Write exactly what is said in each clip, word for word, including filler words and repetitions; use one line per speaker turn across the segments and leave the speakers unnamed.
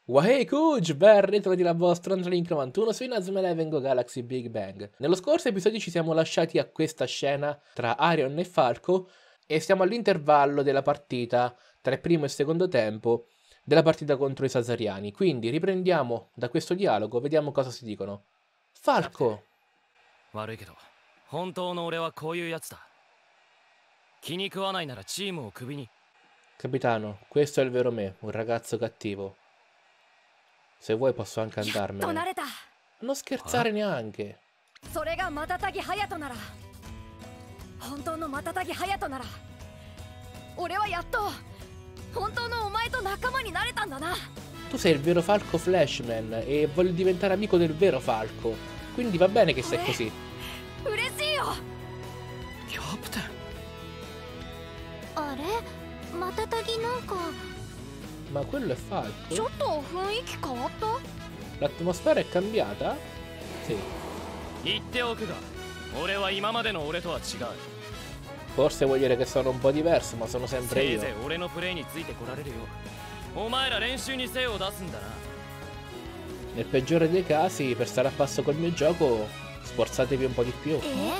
Wahey Kuj, ben ritrovati la vostra Link novantuno su Inazuma Eleven Go Galaxy Big Bang. Nello scorso episodio ci siamo lasciati a questa scena tra Arion e Falco e siamo all'intervallo della partita tra il primo e il secondo tempo della partita contro i Sasariani. Quindi riprendiamo da questo dialogo, vediamo cosa si dicono. Falco! Capitano, questo è il vero me, un ragazzo cattivo. Se vuoi posso anche andarmene. Non scherzare neanche. Tu sei il vero Falco Flashman e voglio diventare amico del vero Falco. Quindi va bene che sei così.
Captain.
Ma quello è Falco? L'atmosfera è cambiata? Sì. Forse vuol dire che sono un po' diverso, ma sono sempre io. Nel peggiore dei casi, per stare a passo col mio gioco, sforzatevi un po' di più.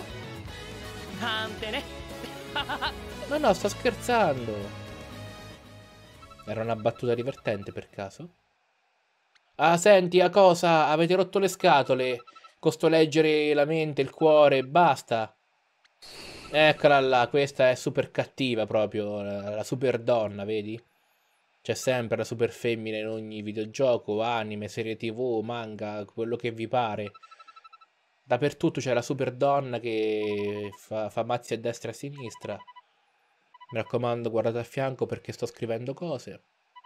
Ma no, sto scherzando. Era una battuta divertente per caso? Ah, senti, a cosa? Avete rotto le scatole? Costo leggere la mente, il cuore, basta. Eccola là, questa è super cattiva proprio, la, la super donna, vedi? C'è sempre la super femmina in ogni videogioco, anime, serie tv, manga, quello che vi pare. Dappertutto c'è la super donna che fa, fa mazzi a destra e a sinistra. Mi raccomando, guardate a fianco perché sto scrivendo cose.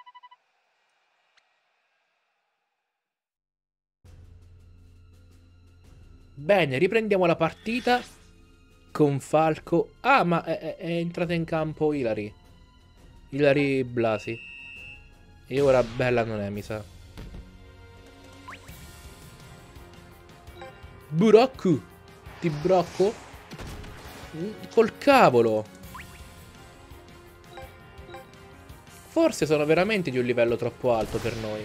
Bene, riprendiamo la partita con Falco. Ah, ma è, è entrata in campo Hilary. Hilary Blasi. E ora bella non è, mi sa. Burocco. Ti brocco? Col cavolo. Forse sono veramente di un livello troppo alto per noi.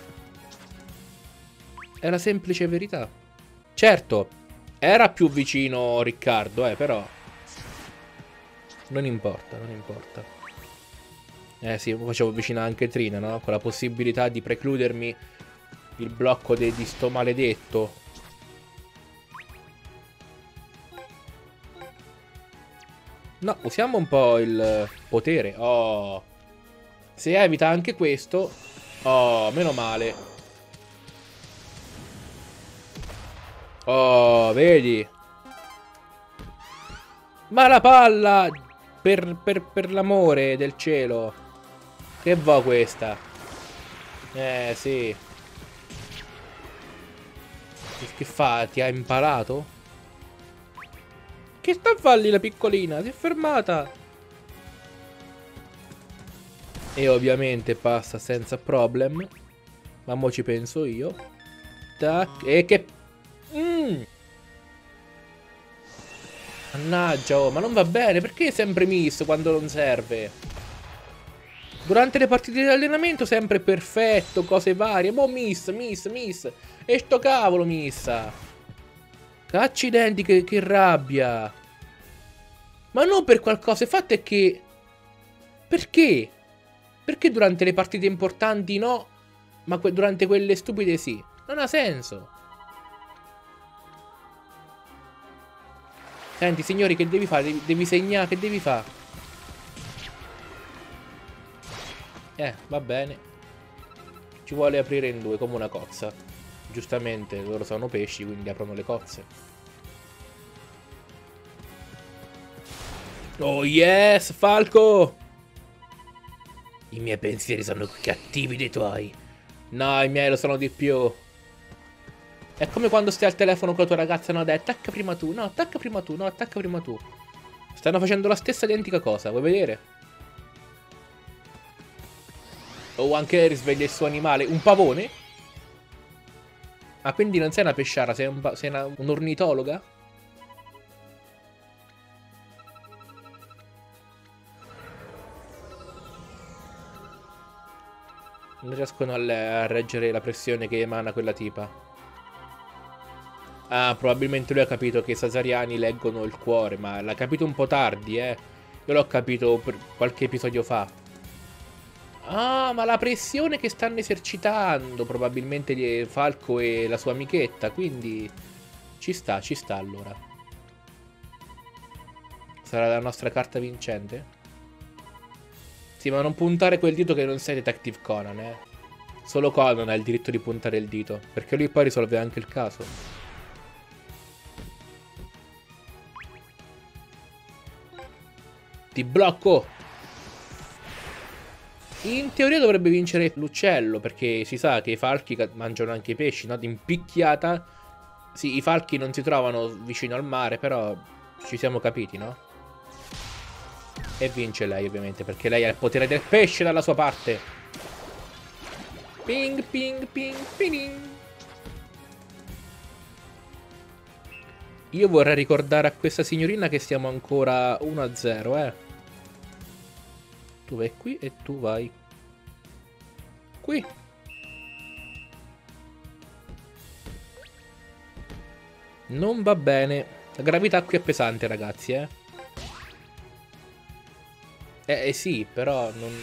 È la semplice verità. Certo, era più vicino Riccardo, eh, però non importa, non importa. Eh sì, facevo vicino anche Trina, no? Con la possibilità di precludermi il blocco de di sto maledetto. No, usiamo un po' il potere. Oh. Se evita anche questo. Oh, meno male. Oh, vedi? Ma la palla! Per, per, per l'amore del cielo. Che va questa? Eh, sì. Che fa? Ti ha imparato? Che sta a fargli la piccolina? Si è fermata. E ovviamente passa senza problem. Ma mo ci penso io. Tac. E che... Mm. Mannaggia, oh, ma non va bene. Perché sempre miss quando non serve? Durante le partite di allenamento sempre perfetto, cose varie. Mo miss, miss, miss. E sto cavolo missa. Accidenti, che, che rabbia. Ma non per qualcosa. Il fatto è che... Perché? Perché durante le partite importanti no, ma que durante quelle stupide sì? Non ha senso. Senti, signori, che devi fare? Devi, devi segnare, che devi fare? Eh, va bene. Ci vuole aprire in due, come una cozza. Giustamente, loro sono pesci, quindi aprono le cozze. Oh yes, Falco! I miei pensieri sono cattivi dei tuoi. No, i miei lo sono di più. È come quando stai al telefono con la tua ragazza e no, dai, attacca prima tu, no, attacca prima tu, no, attacca prima tu. Stanno facendo la stessa identica cosa, vuoi vedere? O anche lei risveglia il suo animale, un pavone? Ah, quindi non sei una pesciara, sei, un, sei una, un'ornitologa? Non riescono a, a reggere la pressione che emana quella tipa. Ah, probabilmente lui ha capito che i Sasariani leggono il cuore, ma l'ha capito un po' tardi, eh. Io l'ho capito per qualche episodio fa. Ah, ma la pressione che stanno esercitando probabilmente Falco e la sua amichetta, quindi ci sta, ci sta allora. Sarà la nostra carta vincente? Sì, ma non puntare quel dito che non sei Detective Conan, eh. Solo Conan ha il diritto di puntare il dito, perché lui poi risolve anche il caso. Ti blocco! In teoria dovrebbe vincere l'uccello, perché si sa che i falchi mangiano anche i pesci, no? In picchiata. Sì, i falchi non si trovano vicino al mare, però ci siamo capiti, no? E vince lei, ovviamente, perché lei ha il potere del pesce dalla sua parte. Ping, ping, ping, ping. Io vorrei ricordare a questa signorina che stiamo ancora uno a zero, eh. Tu vai qui e tu vai qui. Non va bene. La gravità qui è pesante, ragazzi, eh. Eh, eh sì, però non...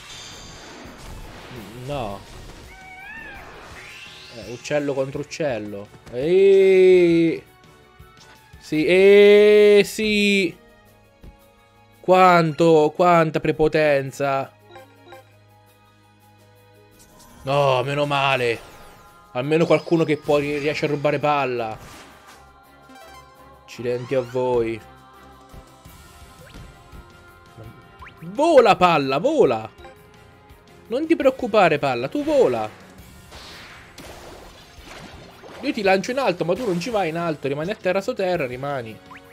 No. Eh, uccello contro uccello. Eeeh. Sì, eeeh, sì. Quanto, quanta prepotenza. No, meno male. Almeno qualcuno che poi riesce a rubare palla. Accidenti a voi. Vola palla, vola. Non ti preoccupare palla, tu vola. Io ti lancio in alto, ma tu non ci vai in alto. Rimani a terra sotterra, rimani.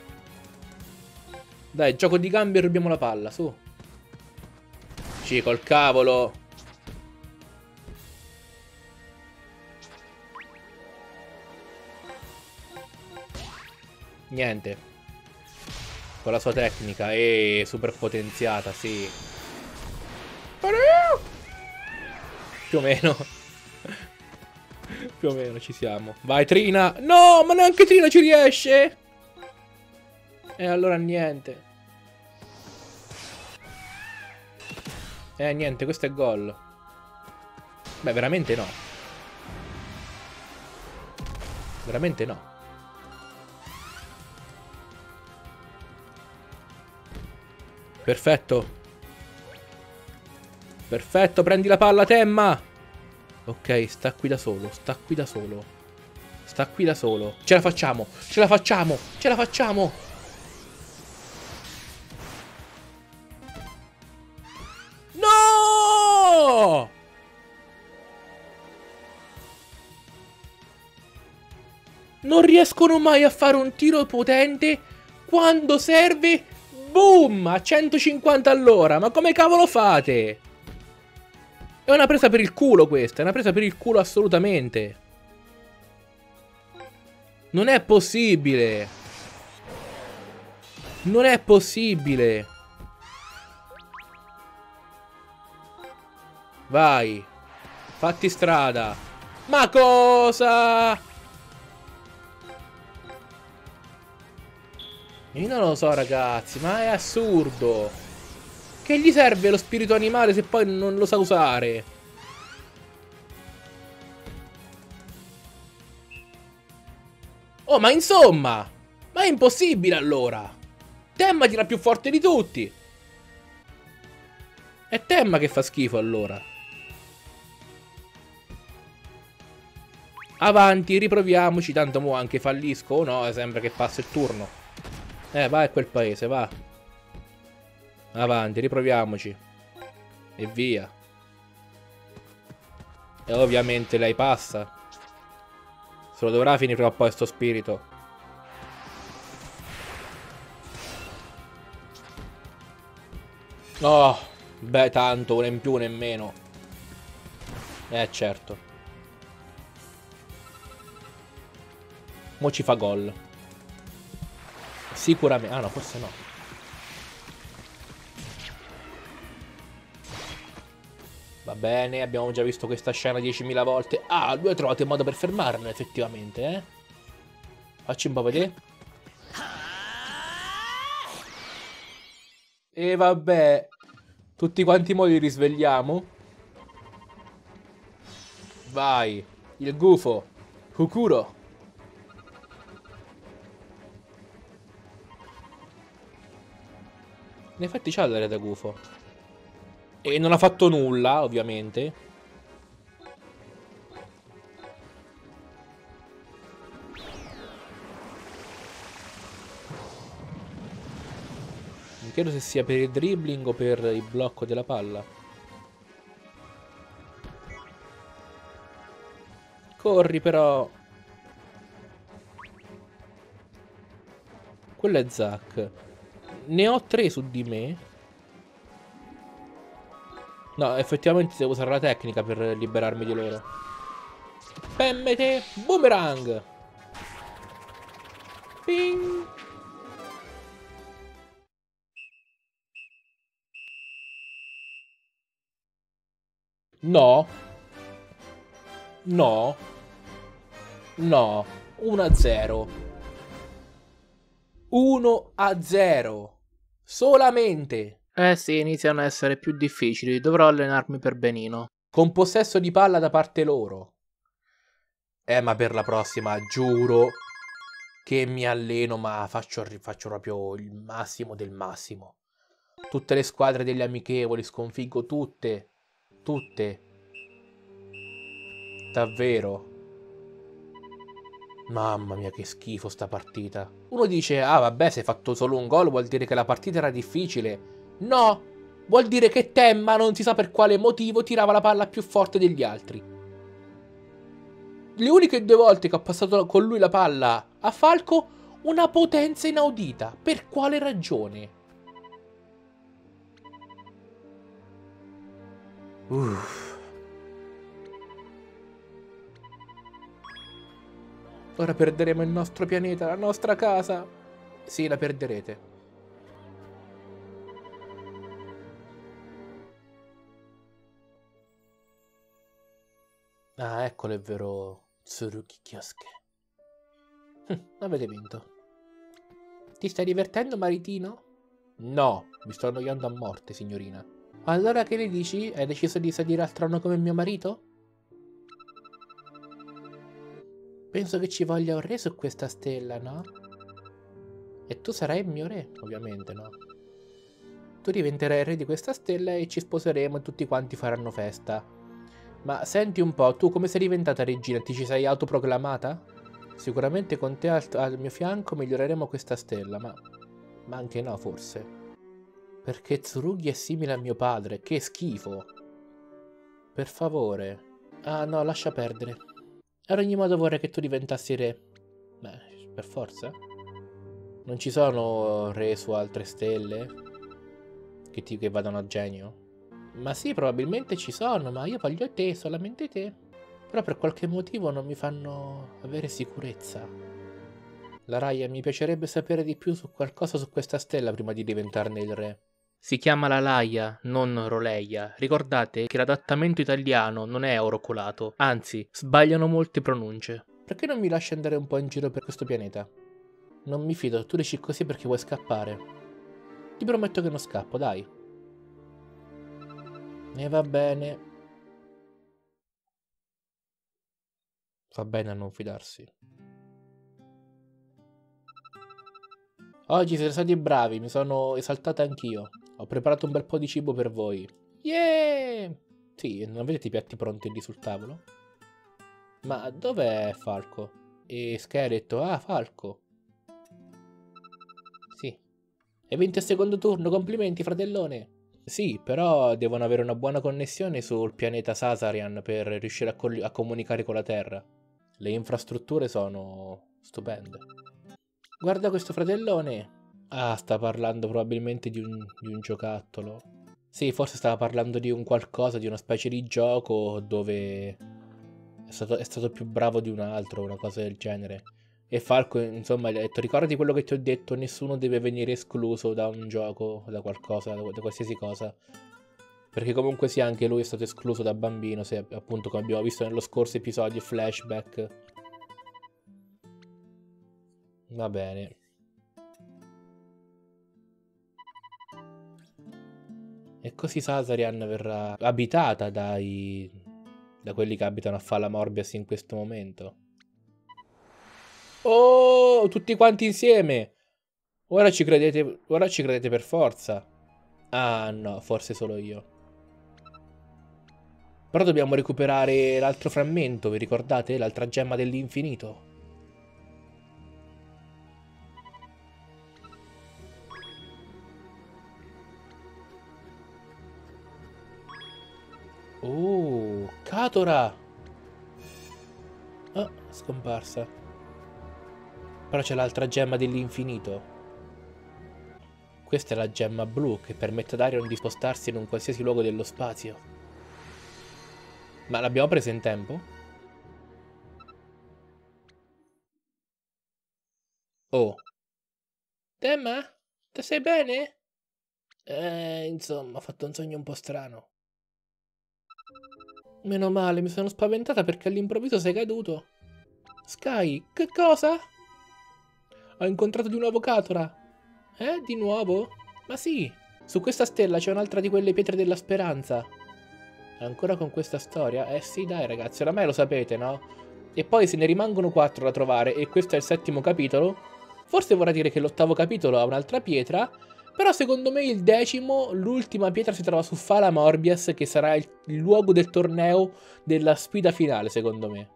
Dai, gioco di gambe e rubiamo la palla, su. Sì, col cavolo. Niente. Con la sua tecnica. E super potenziata, sì. Più o meno. Più o meno ci siamo. Vai Trina. No, ma neanche Trina ci riesce. E allora niente. Eh niente, questo è gol. Beh, veramente no. Veramente no. Perfetto. Perfetto, prendi la palla, Temma. Ok, sta qui da solo, sta qui da solo. Sta qui da solo. Ce la facciamo, ce la facciamo, ce la facciamo. No! Non riescono mai a fare un tiro potente quando serve. Boom! A centocinquanta all'ora. Ma come cavolo fate? È una presa per il culo questa. È una presa per il culo assolutamente. Non è possibile. Non è possibile. Vai. Fatti strada. Ma cosa? Io non lo so, ragazzi, ma è assurdo. Che gli serve lo spirito animale se poi non lo sa usare? Oh, ma insomma! Ma è impossibile allora! Temma tira più forte di tutti! È Temma che fa schifo allora. Avanti, riproviamoci, tanto mo anche fallisco o no, sembra che passa il turno. Eh, vai a quel paese, va. Avanti, riproviamoci. E via. E ovviamente lei passa. Se lo dovrà finire prima o poi sto spirito. Oh, beh, tanto, una in più, una in meno. Eh, certo. Mo ci fa gol. Sicuramente. Ah no, forse no. Va bene, abbiamo già visto questa scena diecimila volte. Ah, lui ha trovato il modo per fermarlo, effettivamente, eh. Facci un po' vedere. E vabbè, tutti quanti mo li risvegliamo. Vai, il gufo. Kukuro. In effetti c'ha l'aria da gufo. E non ha fatto nulla, ovviamente. Non credo se sia per il dribbling o per il blocco della palla. Corri però. Quello è Zack. Ne ho tre su di me. No, effettivamente devo usare la tecnica per liberarmi di loro. Pemmete, boomerang. Ping. No. No. No. uno a zero. uno a zero. Solamente. Eh sì, iniziano a essere più difficili. Dovrò allenarmi per benino. Con possesso di palla da parte loro. Eh, ma per la prossima, giuro che mi alleno, ma faccio, faccio proprio il massimo del massimo. Tutte le squadre degli amichevoli, sconfiggo tutte. Tutte. Davvero. Mamma mia, che schifo sta partita. Uno dice, ah vabbè, se hai fatto solo un gol vuol dire che la partita era difficile. No, vuol dire che Temma, non si sa per quale motivo, tirava la palla più forte degli altri. Le uniche due volte che ho passato con lui la palla a Falco, una potenza inaudita. Per quale ragione? Uff. Ora perderemo il nostro pianeta, la nostra casa. Sì, la perderete. Ah, eccolo, è vero. Tsurugi Kyosuke. Hm, avete vinto. Ti stai divertendo, maritino? No, mi sto annoiando a morte, signorina. Allora che ne dici? Hai deciso di salire al trono come mio marito? Penso che ci voglia un re su questa stella, no? E tu sarai il mio re, ovviamente, no? Tu diventerai il re di questa stella e ci sposeremo e tutti quanti faranno festa. Ma senti un po', tu come sei diventata regina? Ti ci sei autoproclamata? Sicuramente con te al, al mio fianco miglioreremo questa stella, ma... ma anche no, forse. Perché Tsurugi è simile a mio padre, che schifo. Per favore. Ah no, lascia perdere. Ad ogni modo vorrei che tu diventassi re. Beh, per forza. Non ci sono re su altre stelle che, ti, che vadano a genio? Ma sì, probabilmente ci sono, ma io voglio te, solamente te. Però per qualche motivo non mi fanno avere sicurezza. La Raya, mi piacerebbe sapere di più su qualcosa su questa stella prima di diventarne il re. Si chiama la Laia, non Roleia. Ricordate che l'adattamento italiano non è orocolato, anzi, sbagliano molte pronunce. Perché non mi lasci andare un po' in giro per questo pianeta? Non mi fido, tu dici così perché vuoi scappare. Ti prometto che non scappo, dai. E va bene. Fa bene a non fidarsi. Oggi siete stati bravi, mi sono esaltata anch'io. Ho preparato un bel po' di cibo per voi. Yeah! Sì, non vedete i piatti pronti lì sul tavolo? Ma dov'è Falco? E Scheletro? Ah, Falco. Sì. Hai vinto il secondo turno, complimenti, fratellone. Sì, però devono avere una buona connessione sul pianeta Sasarian per riuscire a, co a comunicare con la Terra. Le infrastrutture sono stupende. Guarda questo fratellone. Ah, sta parlando probabilmente di un, di un giocattolo. Sì, forse stava parlando di un qualcosa, di una specie di gioco dove è stato, è stato più bravo di un altro, una cosa del genere. E Falco, insomma, gli ha detto, ricordati quello che ti ho detto, nessuno deve venire escluso da un gioco, da qualcosa, da, da qualsiasi cosa. Perché comunque sì, anche lui è stato escluso da bambino, se appunto come abbiamo visto nello scorso episodio flashback. Va bene. E così Sazarian verrà abitata dai... da quelli che abitano a Fala Morbius in questo momento. Oh, tutti quanti insieme! Ora ci credete, ora ci credete per forza. Ah no, forse solo io. Però dobbiamo recuperare l'altro frammento, vi ricordate? L'altra gemma dell'infinito. Oh, Katora! Ah, scomparsa. Però c'è l'altra gemma dell'infinito. Questa è la gemma blu che permette ad Arion di spostarsi in un qualsiasi luogo dello spazio. Ma l'abbiamo presa in tempo? Oh. Temma? Te stai bene? Eh, insomma, ho fatto un sogno un po' strano. Meno male, mi sono spaventata perché all'improvviso sei caduto. Sky, che cosa? Ho incontrato di nuovo Katora. Eh, di nuovo? Ma sì, su questa stella c'è un'altra di quelle pietre della speranza. Ancora con questa storia? Eh sì, dai ragazzi, oramai lo sapete, no? E poi se ne rimangono quattro da trovare e questo è il settimo capitolo. Forse vorrà dire che l'ottavo capitolo ha un'altra pietra, però secondo me il decimo, l'ultima pietra si trova su Fala Morbius, che sarà il, il luogo del torneo della sfida finale, secondo me.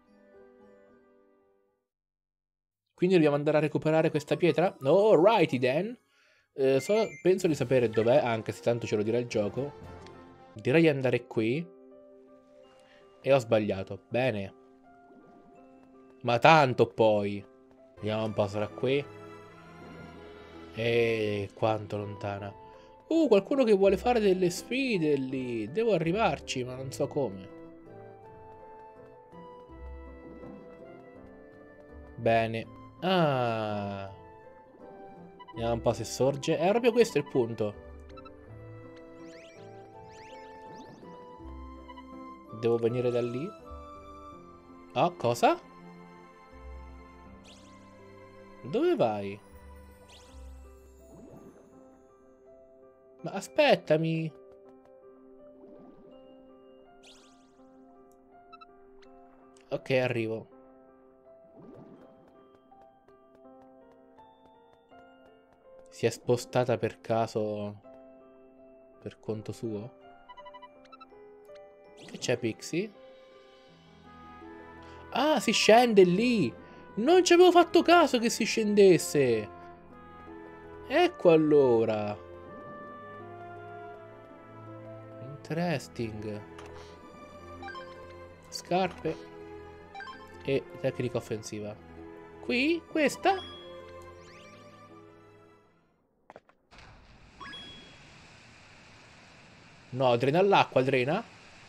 Quindi dobbiamo andare a recuperare questa pietra? Alrighty then. Eh, so, penso di sapere dov'è, anche se tanto ce lo dirà il gioco. Direi di andare qui. E ho sbagliato. Bene. Ma tanto poi. Vediamo un po', sarà qui. E quanto lontana. Uh, qualcuno che vuole fare delle sfide lì. Devo arrivarci, ma non so come. Bene. Ah. Vediamo un po' se sorge. È proprio questo il punto. Devo venire da lì? Oh, cosa? Dove vai? Ma aspettami. Ok, arrivo. Si è spostata per caso per conto suo? Che c'è, Pixie? Ah, si scende lì! Non ci avevo fatto caso che si scendesse! Ecco allora! Interesting. Scarpe. E tecnica offensiva. Qui? Questa? No, drena l'acqua, drena?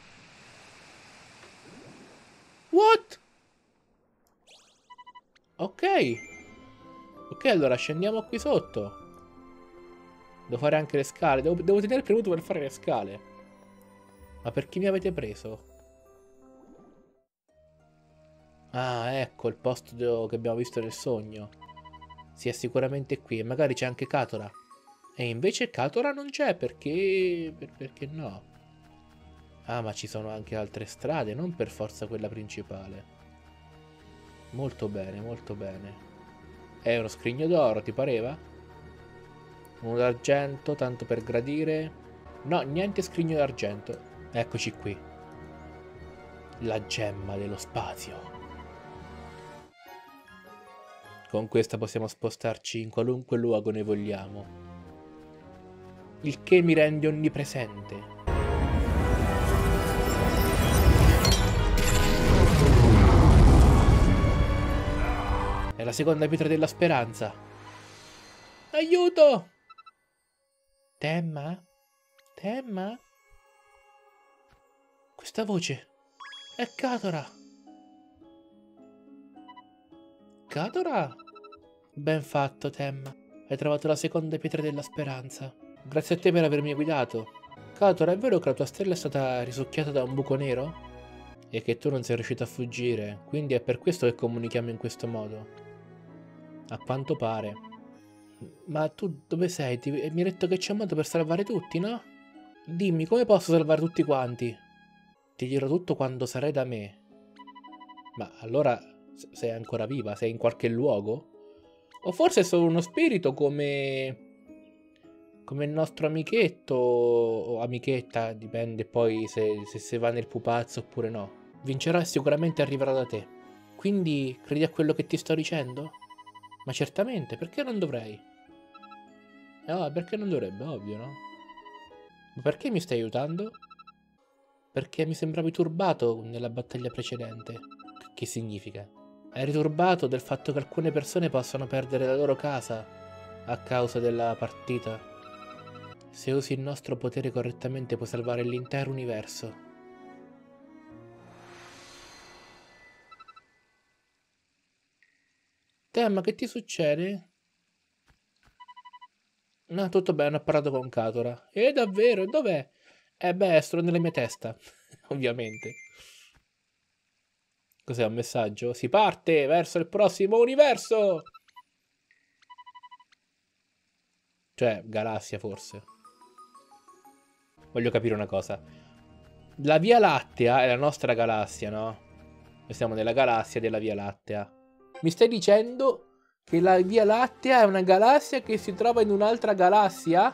What? Ok. Ok, allora scendiamo qui sotto. Devo fare anche le scale. Devo, devo tenere premuto per fare le scale. Ma per chi mi avete preso? Ah, ecco il posto che abbiamo visto nel sogno. Sì, è sicuramente qui. E magari c'è anche Katora. E invece Katora non c'è, perché... Per, perché no? Ah, ma ci sono anche altre strade, non per forza quella principale. Molto bene, molto bene. È uno scrigno d'oro, ti pareva? Uno d'argento, tanto per gradire. No, niente scrigno d'argento. Eccoci qui. La gemma dello spazio. Con questa possiamo spostarci in qualunque luogo ne vogliamo. Il che mi rende onnipresente. È la seconda pietra della speranza. Aiuto! Temma? Temma? Questa voce è Katora. Katora? Ben fatto, Temma. Hai trovato la seconda pietra della speranza. Grazie a te per avermi guidato. Katora, è vero che la tua stella è stata risucchiata da un buco nero? E che tu non sei riuscito a fuggire, quindi è per questo che comunichiamo in questo modo. A quanto pare. Ma tu dove sei? Ti... Mi hai detto che c'è un modo per salvare tutti, no? Dimmi, come posso salvare tutti quanti? Ti dirò tutto quando sarai da me. Ma allora sei ancora viva? Sei in qualche luogo? O forse è solo uno spirito come... come il nostro amichetto o amichetta, dipende poi se, se, se va nel pupazzo oppure no. Vincerà e sicuramente arriverà da te. Quindi credi a quello che ti sto dicendo? Ma certamente, perché non dovrei? Eh, oh, perché non dovrebbe, ovvio, no? Ma perché mi stai aiutando? Perché mi sembravi turbato nella battaglia precedente. Che significa? Eri turbato del fatto che alcune persone possano perdere la loro casa a causa della partita. Se usi il nostro potere correttamente puoi salvare l'intero universo. Te, ma che ti succede? No, tutto bene, ho parlato con Katora. E davvero? Dov'è? Eh beh, è solo nella mia testa. Ovviamente. Cos'è un messaggio? Si parte verso il prossimo universo! Cioè, galassia forse. Voglio capire una cosa. La Via Lattea è la nostra galassia, no? Noi siamo nella galassia della Via Lattea. Mi stai dicendo che la Via Lattea è una galassia che si trova in un'altra galassia?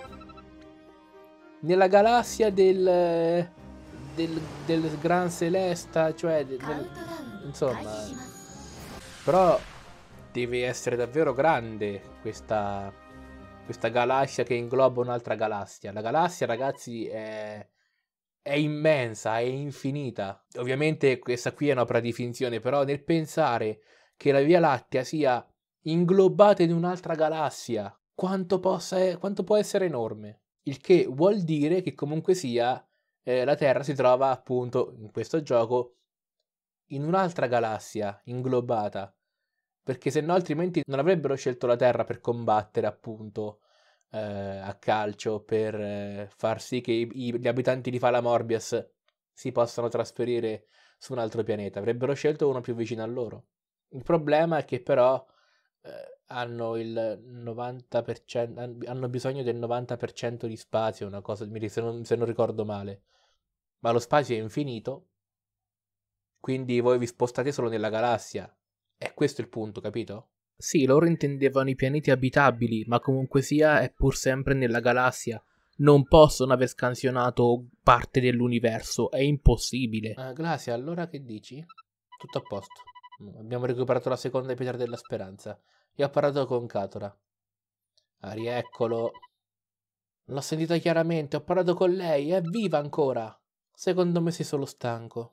Nella galassia del... del, del Gran Celesta, cioè... Del, del, insomma... Però deve essere davvero grande questa... questa galassia che ingloba un'altra galassia. La galassia, ragazzi, è... è immensa, è infinita. Ovviamente questa qui è un'opera di finzione, però nel pensare che la Via Lattea sia inglobata in un'altra galassia, quanto, possa, quanto può essere enorme. Il che vuol dire che comunque sia eh, la Terra si trova appunto in questo gioco in un'altra galassia inglobata, perché se no altrimenti non avrebbero scelto la Terra per combattere appunto eh, a calcio, per eh, far sì che i, i, gli abitanti di Fala Morbius si possano trasferire su un altro pianeta, avrebbero scelto uno più vicino a loro. Il problema è che però eh, hanno il novanta per cento, hanno bisogno del novanta per cento di spazio, una cosa, se non, se non ricordo male, ma lo spazio è infinito, quindi voi vi spostate solo nella galassia. E questo è il punto, capito? Sì, loro intendevano i pianeti abitabili, ma comunque sia è pur sempre nella galassia. Non possono aver scansionato parte dell'universo, è impossibile. Ah, Glacia, allora che dici? Tutto a posto. Abbiamo recuperato la seconda pietra della speranza. E ho parlato con Katora. Ah, rieccolo. L'ho sentita chiaramente, ho parlato con lei, è viva ancora. Secondo me sei solo stanco.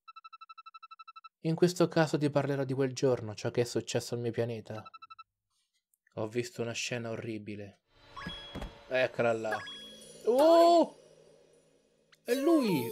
In questo caso ti parlerò di quel giorno, ciò che è successo al mio pianeta. Ho visto una scena orribile. Eccola là. Oh! È lui!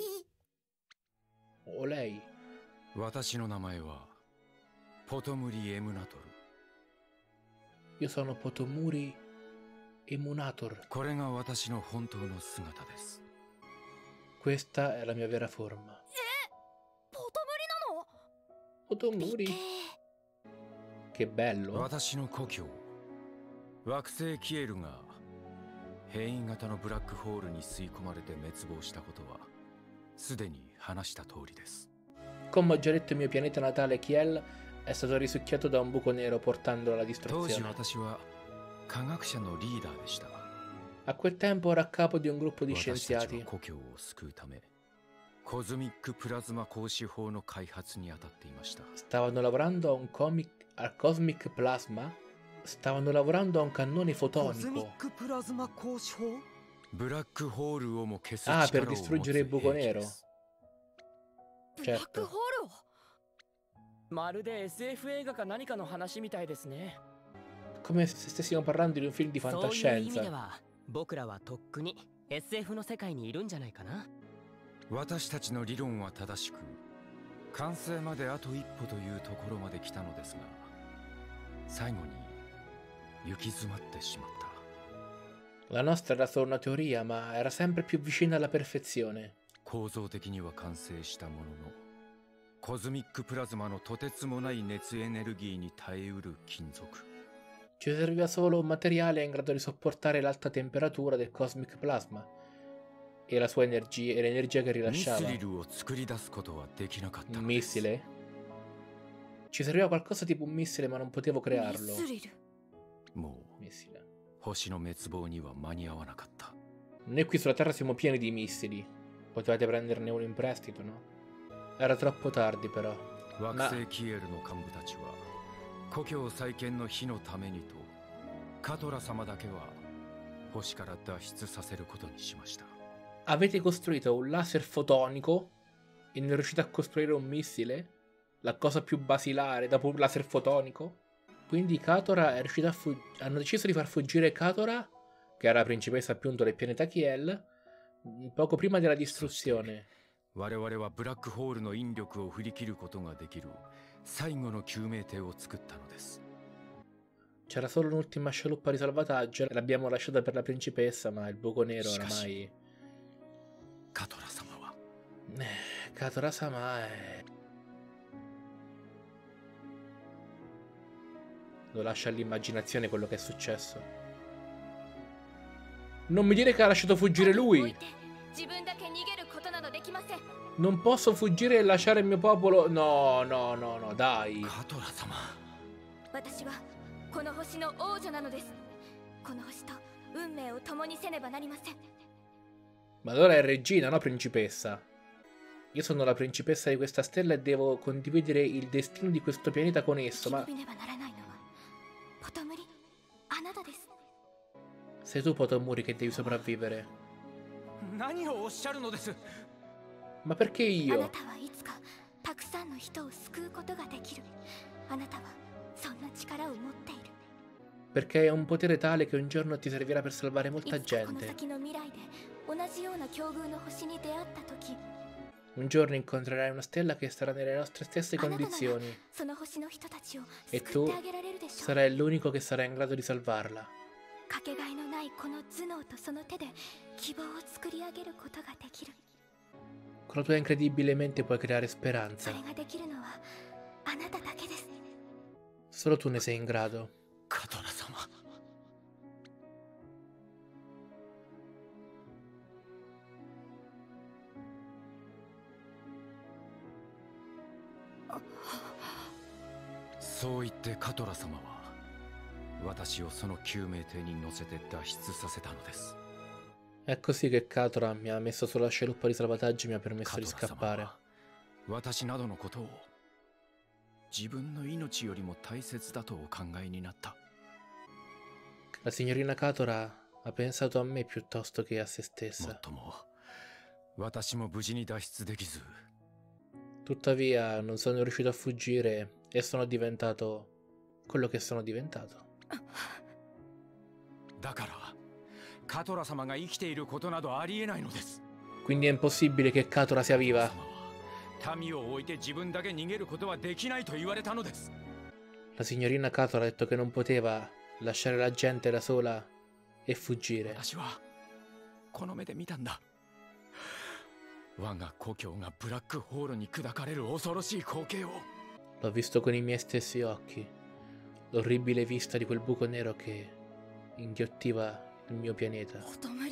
O lei.
私の名前はポトムリ・エムナトル。
Io sono Potomuri Emunator.
これが私の本当の姿です。
Questa è la mia vera forma.
え、ポトムリなの?
Potomuri. Che bello.
私の故郷惑星キエルが変異型のブラックホールに吸い込まれて滅亡したことはすでに話した通りです。
Come ho già detto, il mio pianeta natale Kiel è stato risucchiato da un buco nero portandolo alla
当時
distruzione.
私は科学者のリーダーでした。
A quel tempo ero a capo di un gruppo di
私たち
scienziati.
は故郷を救うためコズミックプラズマ光子法の開発に当たっていました。
Stavano lavorando a un comic, al Cosmic Plasma. Stavano lavorando a un cannone
コズミ
fotonico.
ックプラズマ光子法?
ブラックホールをも消す
Ah,
力
per
を持つ
distruggere il buco
兵器
nero.
です。
ブラック
Certo.
ホールを? まるで エスエフ 映画か何かの話みたいですね。
Come se stessimo parlando di un film di
そういう意味で
fantascienza.
は僕らはとっくに エスエフ の世界にいるんじゃないかな。
私たちの理論は正しく完成まであと一歩というところまで来たのですが最後に行き詰まってしまった。
La nostra era solo una teoria, ma era sempre più vicina alla perfezione.
構造的には完成したものの、コズミックプラズマのとてつもない熱エネルギーに耐えうる金属。
Ci serviva solo un materiale in grado di sopportare l'alta temperatura del Cosmic Plasma e la sua energia e l'energia che rilasciava.
ミスリルを作り出すことはできなかった
Un
のです。
missile? Ci serviva qualcosa tipo un missile, ma non potevo crearlo.
ミスリル。
もう
Missile.
星の滅亡には間に合わなかった。
Noi qui sulla Terra siamo pieni di missili. Potevate prenderne uno in prestito, no? Era troppo tardi, però.
惑星キエルの幹部たちは故郷再建の日のためにとカトラ様だけは星から脱出させることにしました。
Avete costruito un laser fotonico e non riuscite a costruire un missile? La cosa più basilare dopo un laser fotonico? Quindi Katora è riuscita a fuggire. Hanno deciso di far fuggire Katora, che era la principessa appunto del pianeta Kiel, poco prima della distruzione.
我々はブラックホールの引力を振り切ることができる最後の救命艇を作ったのです。
C'era solo un'ultima scialuppa di salvataggio, l'abbiamo lasciata per la principessa, ma il buco nero oramai...
カトラ様は
Eh, Katora-sama è... Lo lascia all'immaginazione quello che è successo. Non mi dire che ha lasciato fuggire lui! Non posso fuggire e lasciare il mio popolo. No, no, no, no, dai.
カトラ様。
私はこの星の王女なのです。この星と運命を共にせねばなりません。
Ma allora è regina, no principessa. Io sono la principessa di questa stella e devo condividere il destino di questo pianeta con esso, ma... Sei tu, Potomuri, che devi sopravvivere. Ma perché io? Perché è un potere tale che un giorno ti servirà per salvare molta gente. Un giorno incontrerai una stella che sarà nelle nostre stesse condizioni. E tu sarai l'unico che sarà in grado di salvarla. Con la tua incredibile mente puoi creare speranza. Solo tu ne sei in grado.
カトラ様。 そう言ってカトラ様は私をその救命艇に乗せて脱出させたのです。
È così che Katora mi ha messo sulla scialuppa di salvataggio e mi ha permesso di scappare.
私などのことを自分の命よりも大切だとお考えになった。
La signorina Katora ha pensato a me piuttosto che a se
も
stessa.
っとも私も無事に脱出できず
Tuttavia non sono riuscito a fuggire e sono diventato quello che sono diventato.
だからカトラ様が生きていることなどありえないのです。
Quindi è impossibile che Katora sia viva.
民を置いて自分だけ逃げることはできないと言われたのです。
La signorina Katora ha detto che non poteva lasciare la gente da sola e fuggire.
私はこの目で見たんだ。我が故郷がブラックホールに砕かれる恐ろしい光景を。
L'ho visto con i miei stessi occhi. L'orribile vista di quel buco nero che inghiottiva il mio pianeta.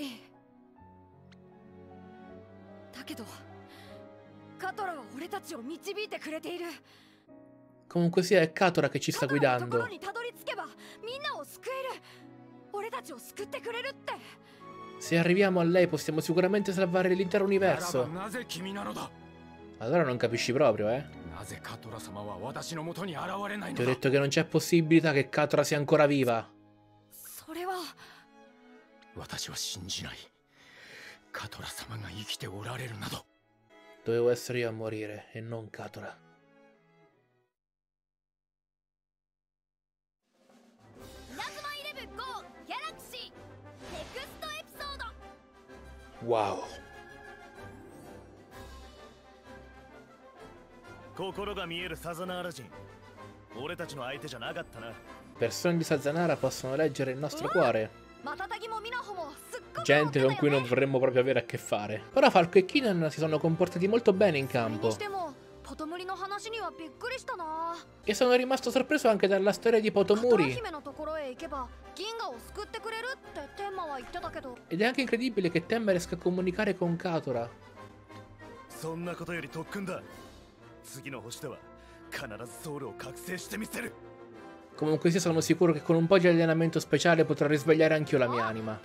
だけどカトラは俺たちを導いてくれている。
Comunque sia, è Katora che ci sta
カトラのとこ
guidando.
ろにたどり着けばみんなを救える。俺たちを救ってくれるって。
Se arriviamo a lei possiamo sicuramente salvare l'intero
ならば
universo.
なぜ君なのだ。
Allora non capisci proprio, eh?
なぜカトラ様は私の元に現れない
Ti
の
ho
だ。
detto che non c'è possibilità che Katora sia ancora viva.
それは
私は信じない。カトラ様が生きておられるなど。
Dovevo essere io a morire e non Katora. Wow.
心が見えるサザナーラ人。俺たちの相手じゃなかったな。
Persone di Sazanara possono leggere il nostro cuore. Gente con cui non vorremmo proprio avere a che fare. Però Falco e Keenan si sono comportati molto bene in campo. E sono rimasto sorpreso anche dalla storia di Potomuri. Ed è anche incredibile che Tenma riesca a comunicare con Katora. Comunque sia, sono sicuro che con un po' di allenamento speciale potrò risvegliare anch'io la mia anima.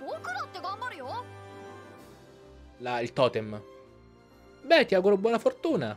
La, il totem. Beh, ti auguro buona fortuna.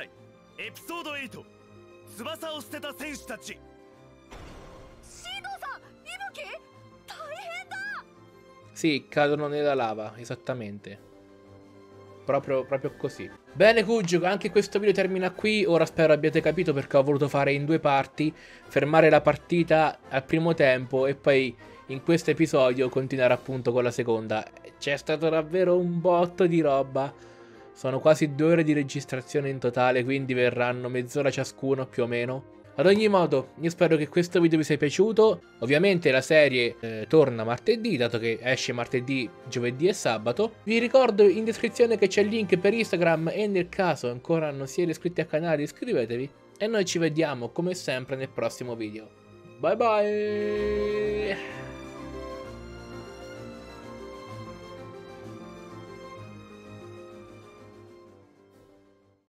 Sì, cadono nella lava, esattamente. Proprio, proprio così. Bene Kujo, anche questo video termina qui. Ora spero abbiate capito perché ho voluto fare in due parti. Fermare la partita al primo tempo e poi in questo episodio continuare appunto con la seconda. C'è stato davvero un botto di roba. Sono quasi due ore di registrazione in totale, quindi verranno mezz'ora ciascuno più o meno. Ad ogni modo, io spero che questo video vi sia piaciuto. Ovviamente la serie eh, torna martedì, dato che esce martedì, giovedì e sabato. Vi ricordo in descrizione che c'è il link per Instagram e nel caso ancora non siete iscritti al canale iscrivetevi. E noi ci vediamo come sempre nel prossimo video. Bye bye!